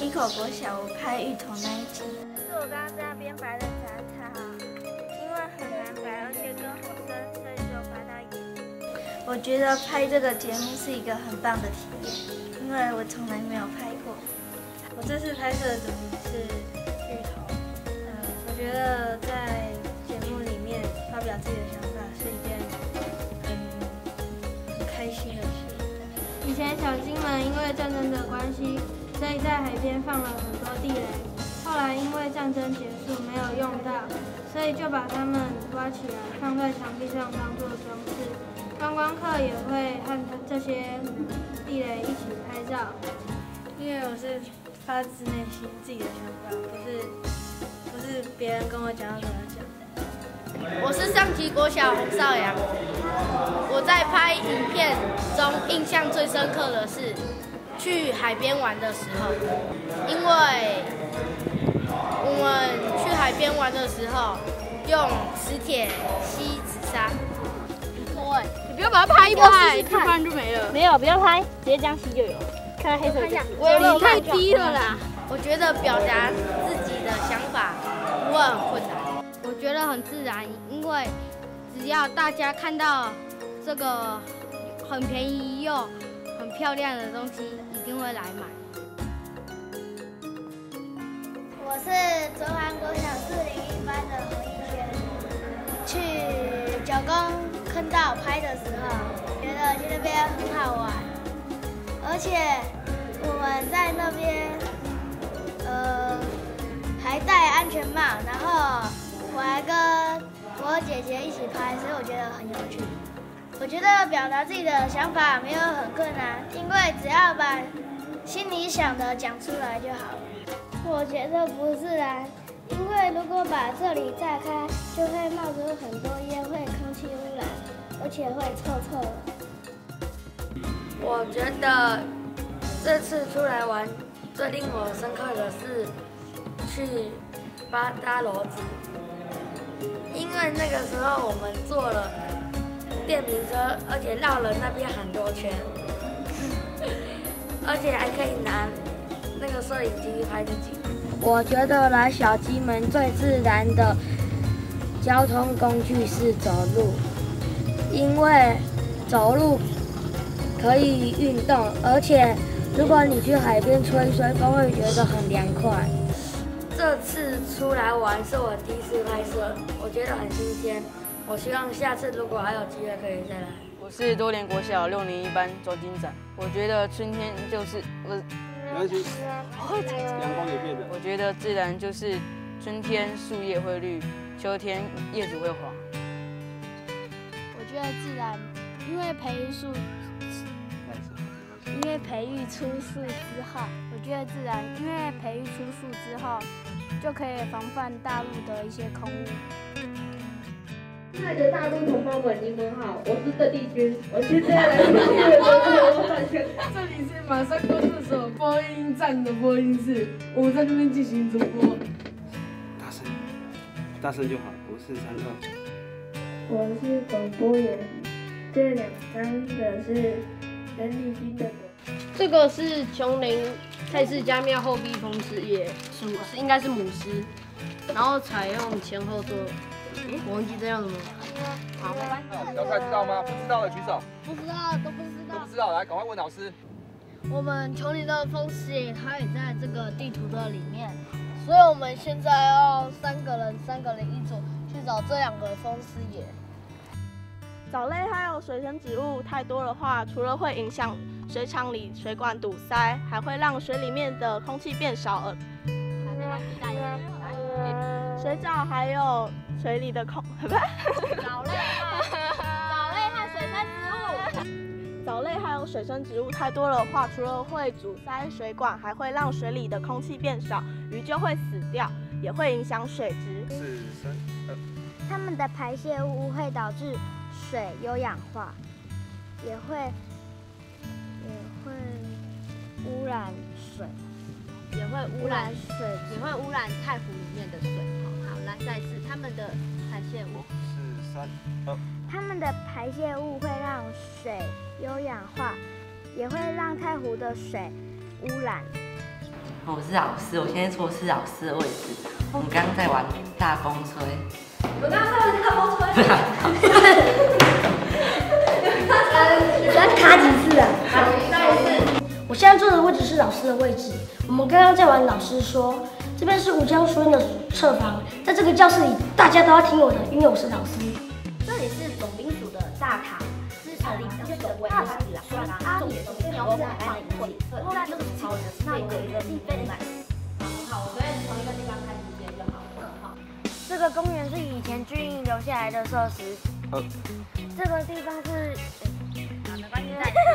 溪口国小，我拍芋头那一集。 是我刚刚在那边摆的杂草，因为很难摆，而且根很深，所以就摆到眼睛。 我觉得拍这个节目是一个很棒的体验，因为我从来没有拍过。 我这次拍摄的主题是芋头。我觉得在节目里面发表自己的想法是一件很开心的事。以前小金们因为战争的关系，所以在海边放了很多地雷。后来因为战争结束没有用到，所以就把它们挖起来放在墙壁上当做装饰。观光客也会和这些地雷一起拍照。因为我是发自内心自己的想法，不是别人跟我讲要怎么讲。 我是上级国小洪少阳，我在拍影片中印象最深刻的是去海边玩的时候，因为我们去海边玩的时候用磁铁吸纸砂。 你不要把它拍一拍，不然就没了。 没有，不要拍，直接这样吸就有。看黑色的。 你太低了啦！ 我觉得表达自己的想法不会很困难，我觉得很自然，因为只要大家看到这个很便宜又很漂亮的东西，一定会来买。 我是卓涵国小401班的洪逸轩，去九宫坑道拍的时候，觉得去那边很好玩，而且我们在那边还戴安全帽，然后我还跟我姐姐一起拍，所以我觉得很有趣。我觉得表达自己的想法没有很困难，因为只要把心里想的讲出来就好了。我觉得不是啊，因为如果把这里炸开，就会冒出很多烟，会空气污染，而且会臭臭的。 我觉得这次出来玩最令我深刻的是去搭骡子，因为那个时候我们坐了电瓶车，而且绕了那边很多圈，而且还可以拿那个摄影机拍自己。我觉得来小鸡门最自然的交通工具是走路，因为走路可以运动，而且如果你去海边吹吹风，会觉得很凉快。这次出来玩是我第一次拍摄，我觉得很新鲜。我希望下次如果还有机会可以再来。 我是多连国小601班周金展。我觉得春天就是没关系，阳光也变的。 我觉得自然就是春天树叶会绿，秋天叶子会黄。 我觉得自然，因为培育出树之后，我觉得自然，因为培育出树之后，就可以防范大陆的一些空污。 亲爱的大陆同胞们，你们好，我是邓丽君，我现在来到这里是马山公厕所播音站的播音室，我们在这边进行直播。 大声就好，不是32。 我是广播员，这2张的是邓丽君的。 这个是琼林蔡氏家庙后壁风狮叶，应该是母狮，然后采用前后座。我忘记这样什么。好， 小蔡知道吗？不知道的举手。 不知道，都不知道。 都不知道，来，赶快问老师。 我们琼林的风狮爷，它也在这个地图的里面，所以我们现在要3个人一组去找这2个风狮爷。 藻类还有水生植物太多的话，除了会影响水厂里水管堵塞，还会让水里面的空气变少。水藻还有水里的藻类和水生植物。藻类还有水生植物太多的话，除了会阻塞水管，还会让水里的空气变少，鱼就会死掉，也会影响水质。 它们的排泄物会导致水有氧化，也会污染水， 也会污染太湖里面的水。好，来再一次，它们的排泄物。 4、3、2。 它们的排泄物会让水有氧化，也会让太湖的水污染。 我是老师，我现在坐是老师的位置。我们刚刚在玩大风吹。 我刚刚在玩大风吹。 要卡几次啊？我现在坐的位置是老师的位置。我们刚刚在玩，老师说这边是吴江书院的侧房，在这个教室里，大家都要听我的，因为我是老师。 这里是总兵署的大堂，是成立比较久为大体来说啦，重点是描绘海岸的会，后来就是超人，那有一个并非来。好，我们从一个地方开始接就好了。好， 这个公园是以前军营留下来的设施。这个地方是。没关系，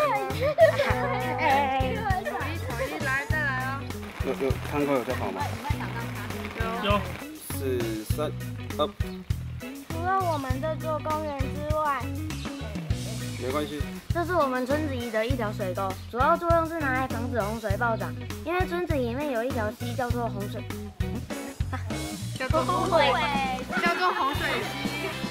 来，再来哦。 有看过有在跑吗？有。4、3、2。 除了我们这座公园之外， 没关系。 这是我们村子里的一条水沟，主要作用是拿来防止洪水暴涨。因为村子里面有一条溪叫做洪水， 叫做洪水溪。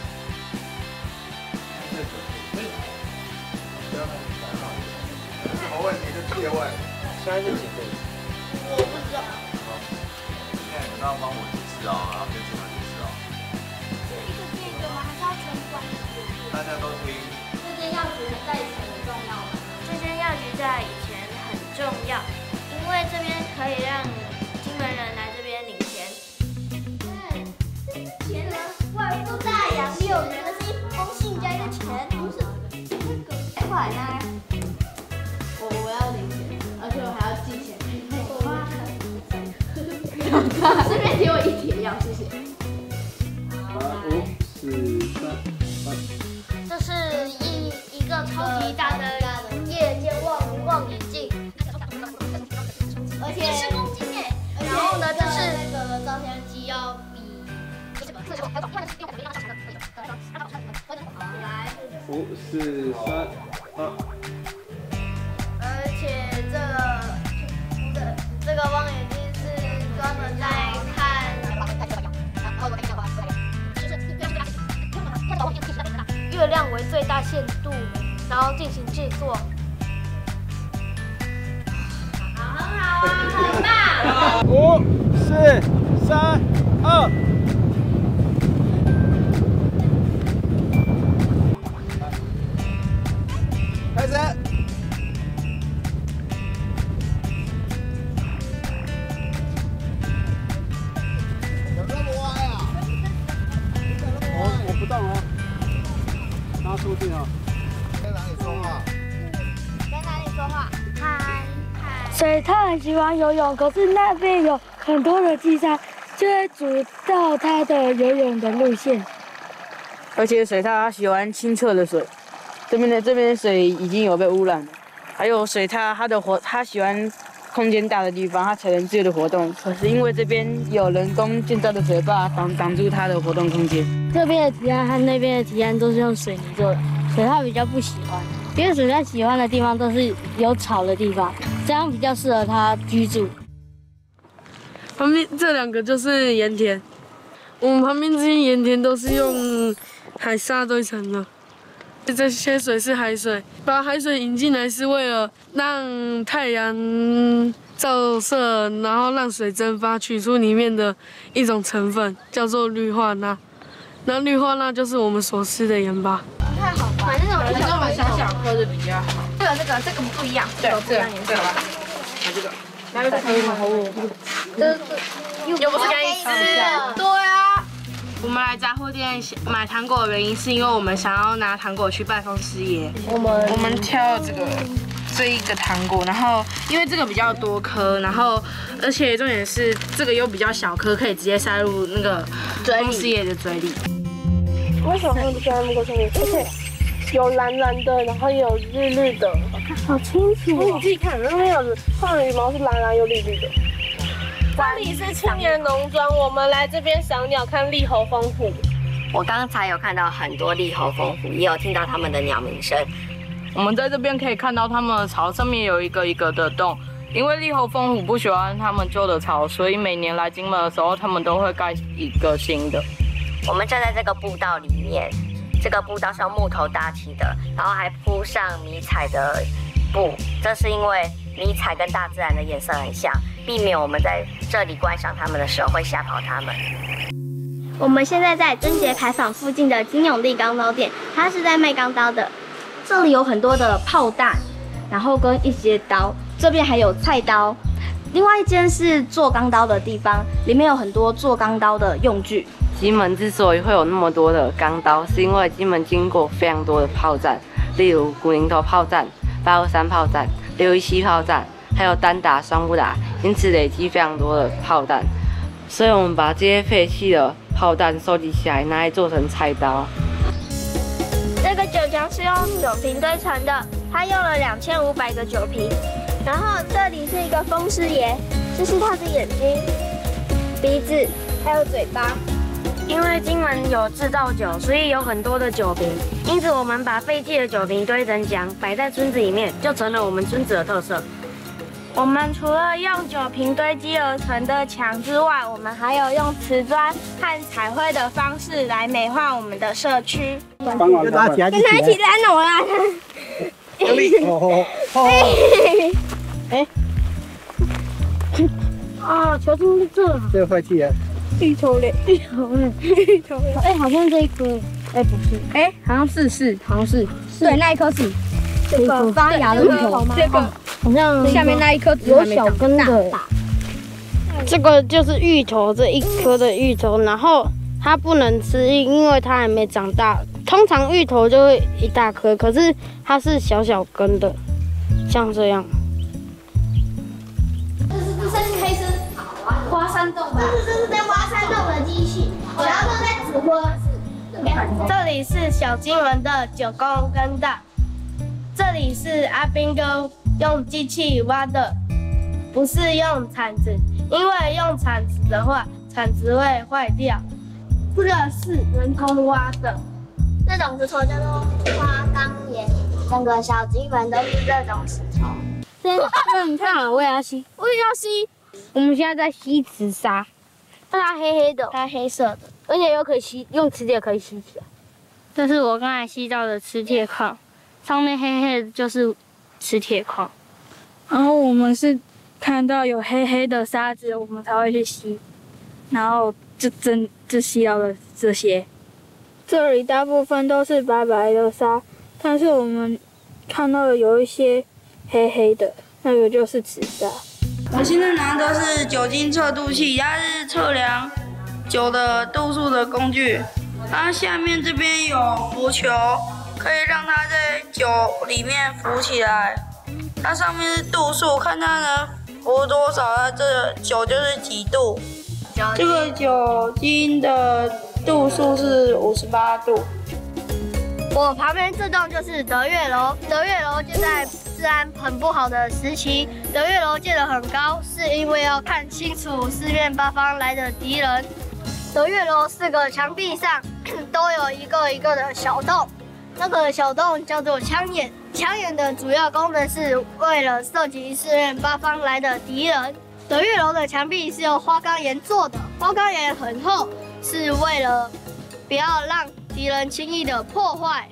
什么问题就直接问。 现在是几点？ 我不知道。 现在你们要帮我解释啊，然后跟主任解释啊。 一个接一个吗？还是要全关？ 大家都听。 这间药局在以前很重要吗？这间药局在以前很重要，因为这边可以让金门人来这边领钱。 钱呢？外出大洋6年的是一封信加一个钱，不是100块呢。 我要领钱，而且我还要寄钱。顺便给我1帖药，谢谢。 5、4、3、2。 这是一个超级大的夜间望远镜，而且10公斤耶。然后呢，就是那个照相机要比来 5、4、3、2。 而且这个望远镜是专门在看月亮为最大限度，然后进行制作。很好啊，很棒。 5、4、3、2。开始。我不动哦，拿出镜哦。 在哪里说话？ 在哪里说话？嗨。 水獭很喜欢游泳，可是那边有很多的机山，就会阻到它的游泳的路线。 而且水獭它喜欢清澈的水，这边的水已经有被污染了。还有水獭它喜欢空间大的地方，它才能自由的活动。可是因为这边有人工建造的水坝挡住它的活动空间。 这边的堤岸和那边的堤岸都是用水泥做的，水獭比较不喜欢，因为水獭喜欢的地方都是有草的地方，这样比较适合它居住。 旁边这2个就是盐田，我们旁边这些盐田都是用海沙堆成的。这些水是海水，把海水引进来是为了让太阳照射，然后让水蒸发，取出里面的一种成分，叫做氯化钠。那氯化钠就是我们所吃的盐巴。 不太好吧？买那种小颗的比较好。这个不一样，这个不一样颜色。 买这个。 哪有这个好恶？ 又不是给你吃的。对啊。我们来杂货店买糖果的原因是因为我们想要拿糖果去拜访师爷。我们挑这一个糖果，然后因为这个比较多颗，然后而且重点是这个又比较小颗，可以直接塞入那个风师爷的嘴里。 为什么会在那个上面？而且有蓝蓝的，然后也有绿绿的，好清楚哦！你自己看，那边有换羽毛是蓝蓝又绿绿的。这里是青年农庄，我们来这边赏鸟看栗猴蜂虎。 我刚才有看到很多栗猴蜂虎，也有听到它们的鸟鸣声。 我们在这边可以看到它们的巢上面有一个一个的洞，因为栗猴蜂虎不喜欢它们旧的巢，所以每年来金门的时候，它们都会盖一个新的。 我们站在这个步道里面，这个步道是用木头搭起的，然后还铺上迷彩的布，这是因为迷彩跟大自然的颜色很像，避免我们在这里观赏它们的时候会吓跑它们。 我们现在在贞节牌坊附近的金永利钢刀店，它是在卖钢刀的。这里有很多的炮弹，然后跟一些刀，这边还有菜刀。另外一间是做钢刀的地方，里面有很多做钢刀的用具。 金门之所以会有那么多的钢刀，是因为金门经过非常多的炮战，例如古宁头炮战、823炮战、617炮战，还有单打、双不打，因此累积非常多的炮弹。所以我们把这些废弃的炮弹收集起来，拿来做成菜刀。 这个酒墙是用酒瓶堆成的，它用了2500个酒瓶。然后这里是一个风师爷，这是他的眼睛、鼻子还有嘴巴。 因为金门有制造酒，所以有很多的酒瓶，因此我们把废弃的酒瓶堆成墙，摆在村子里面，就成了我们村子的特色。我们除了用酒瓶堆积而成的墙之外，我们还有用瓷砖和彩绘的方式来美化我们的社区。 跟他一起拉我啦！ 啊，球进在这。 这个坏气啊！ 芋头嘞，芋头嘞，芋头嘞。哎，好像这一颗，哎不是，哎好像是，好像是，对，那一颗是这个发芽的芋头，这个好像下面那一颗有小根的。 这个就是芋头，这一颗的芋头，然后它不能吃，因为它还没长大。通常芋头就会一大颗，可是它是小小根的，像这样。 这是黑森花山洞吧？这是在花山洞的机器，然后都在指挥。 这里是小金门的9公耕道，这里是阿兵哥用机器挖的，不是用铲子，因为用铲子的话，铲子会坏掉。这个是人工挖的， 这种石头叫做花岗岩，整个小金门都是这种石头。 你看啊，我也要吸，我也要吸。我们现在在吸瓷沙，它黑黑的，它黑色的，而且又可以吸，用磁铁可以吸起来。这是我刚才吸到的磁铁矿，上面黑黑的就是磁铁矿。 然后我们是看到有黑黑的沙子，我们才会去吸，然后就吸到了这些。这里大部分都是白白的沙，但是我们看到的有一些黑黑的，那个就是瓷沙。我现在拿的是酒精测度器，它是测量酒的度数的工具。它下面这边有浮球，可以让它在酒里面浮起来。它上面是度数，看它能浮多少，它这个酒就是几度。这个酒精的度数是58度。 我旁边这栋就是德月楼，德月楼就在治安很不好的时期，德月楼建得很高，是因为要看清楚四面八方来的敌人。德月楼4个墙壁上都有一个一个的小洞，那个小洞叫做枪眼。枪眼的主要功能是为了射击四面八方来的敌人。德月楼的墙壁是用花岗岩做的，花岗岩很厚，是为了不要让敌人轻易的破坏。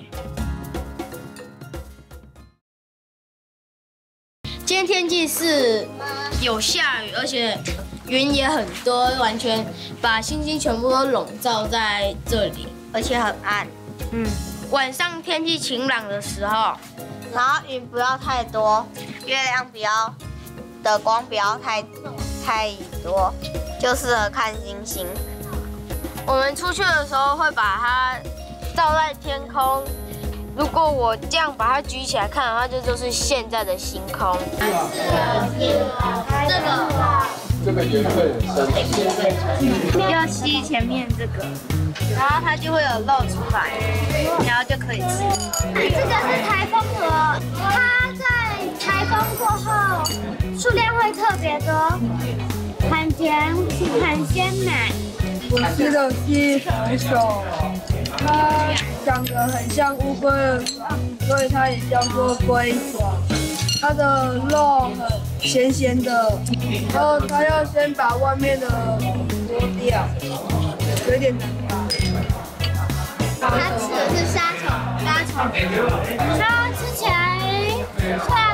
今天天气是有下雨，而且云也很多，完全把星星全部都笼罩在这里，而且很暗。晚上天气晴朗的时候， 然后云不要太多，月亮的光不要太多，就适合看星星。 我们出去的时候会把它照在天空。如果我这样把它举起来看的话，这就是现在的星空。 这个颜色很深。 要吸前面这个，然后它就会有露出来，然后就可以吃。 这个是台风螺，它在台风过后数量会特别多，很甜，很鲜美。 我吃的是水手，它长得很像乌龟的爪，所以它也叫做龟爪。它的肉很咸咸的，然后它要先把外面的剥掉，有点难拔。 它吃的是沙虫，它吃起来虽然